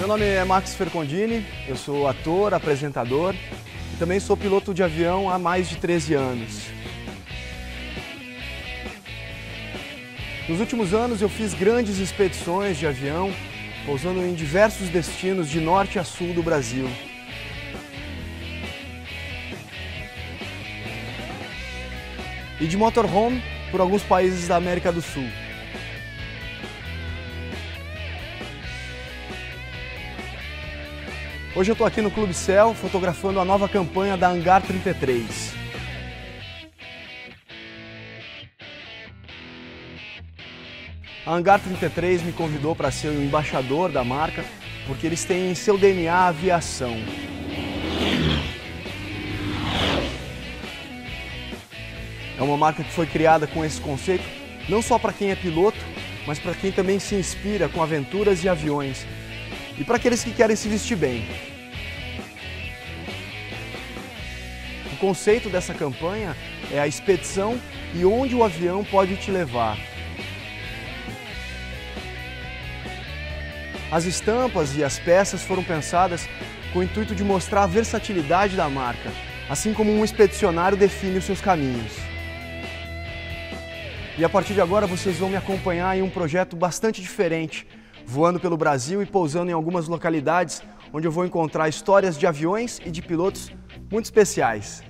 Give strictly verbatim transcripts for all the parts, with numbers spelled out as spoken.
nome é Max Fercondini, eu sou ator, apresentador e também sou piloto de avião há mais de treze anos. Nos últimos anos eu fiz grandes expedições de avião, pousando em diversos destinos de norte a sul do Brasil. E de motorhome por alguns países da América do Sul. Hoje eu estou aqui no Clube Céu fotografando a nova campanha da Hangar trinta e três. A Hangar trinta e três me convidou para ser o embaixador da marca, porque eles têm em seu D N A a aviação. É uma marca que foi criada com esse conceito, não só para quem é piloto, mas para quem também se inspira com aventuras e aviões. E para aqueles que querem se vestir bem. O conceito dessa campanha é a expedição e onde o avião pode te levar. As estampas e as peças foram pensadas com o intuito de mostrar a versatilidade da marca, assim como um expedicionário define os seus caminhos. E a partir de agora vocês vão me acompanhar em um projeto bastante diferente, voando pelo Brasil e pousando em algumas localidades onde eu vou encontrar histórias de aviões e de pilotos muito especiais.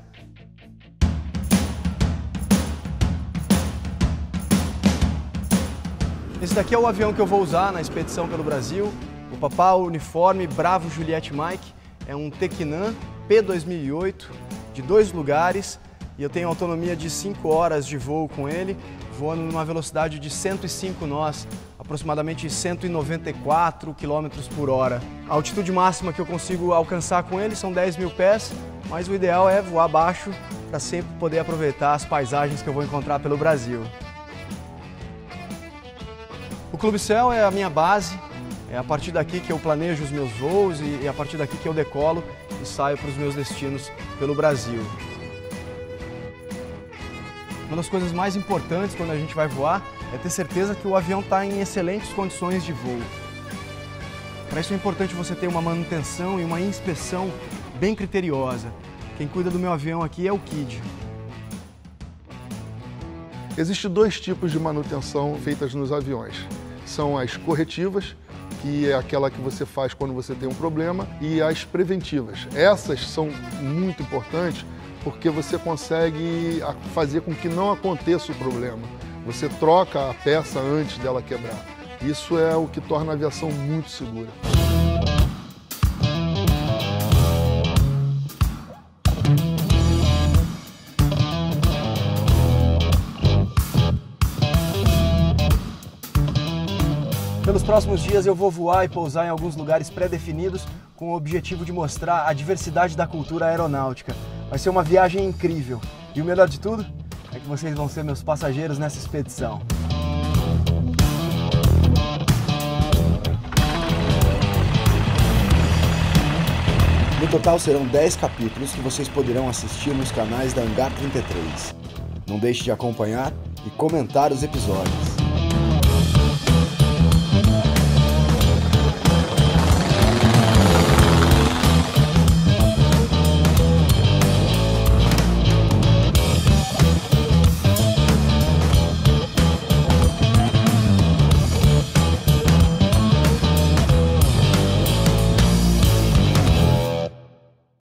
Esse daqui é o avião que eu vou usar na expedição pelo Brasil, o Papá Uniforme Bravo Juliette Mike. É um Tecnam P dois mil e oito, de dois lugares, e eu tenho autonomia de cinco horas de voo com ele, voando numa velocidade de cento e cinco nós, aproximadamente cento e noventa e quatro quilômetros por hora. A altitude máxima que eu consigo alcançar com ele são dez mil pés, mas o ideal é voar baixo para sempre poder aproveitar as paisagens que eu vou encontrar pelo Brasil. O Clube Céu é a minha base, é a partir daqui que eu planejo os meus voos e é a partir daqui que eu decolo e saio para os meus destinos pelo Brasil. Uma das coisas mais importantes quando a gente vai voar é ter certeza que o avião está em excelentes condições de voo. Para isso é importante você ter uma manutenção e uma inspeção bem criteriosa. Quem cuida do meu avião aqui é o Kid. Existem dois tipos de manutenção feitas nos aviões. São as corretivas, que é aquela que você faz quando você tem um problema, e as preventivas. Essas são muito importantes porque você consegue fazer com que não aconteça o problema. Você troca a peça antes dela quebrar. Isso é o que torna a aviação muito segura. Pelos próximos dias eu vou voar e pousar em alguns lugares pré-definidos com o objetivo de mostrar a diversidade da cultura aeronáutica. Vai ser uma viagem incrível. E o melhor de tudo é que vocês vão ser meus passageiros nessa expedição. No total serão dez capítulos que vocês poderão assistir nos canais da Hangar trinta e três. Não deixe de acompanhar e comentar os episódios.